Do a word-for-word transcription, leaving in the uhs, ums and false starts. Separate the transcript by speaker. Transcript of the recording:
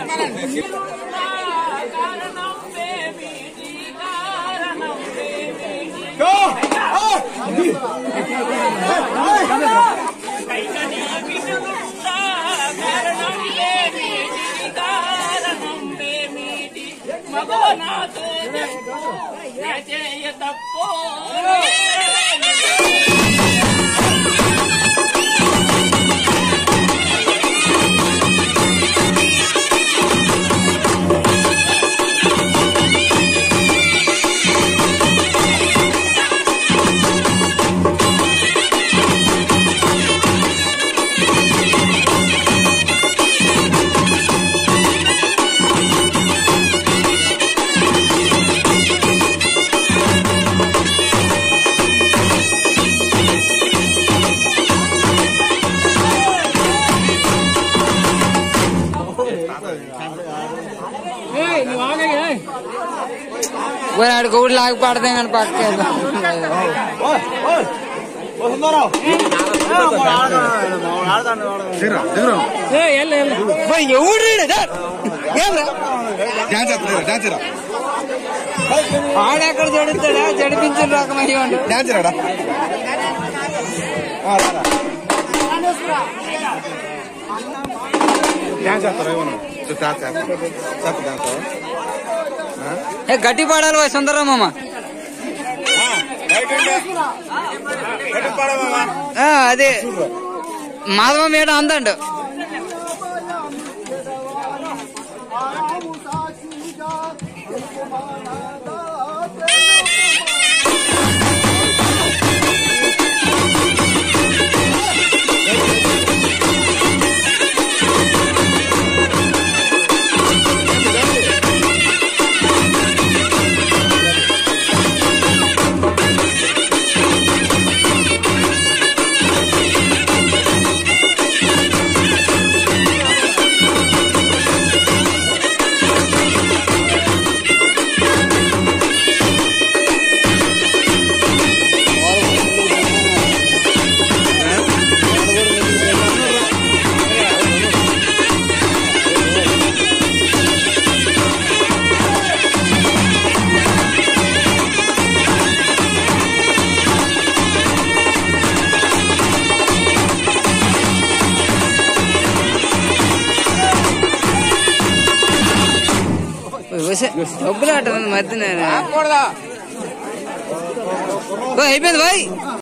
Speaker 1: మగవనాథో చేయ తప్పో
Speaker 2: ఆడు గౌడు లాగి పడతాయి కానీ పక్క ఆడెక్కడ జడుతాడా జడిపించిన రకమయ్యాడు
Speaker 3: డాన్స్ రాడా డాన్స్ చేస్తారా ఏమన్నా
Speaker 2: ఏ గట్టి పాడాలి వా సుందరమ్మ అదే మాధవ మేడం అందండు డబ్బులు ఆట మధ్య అయిపోయింది బాయ్.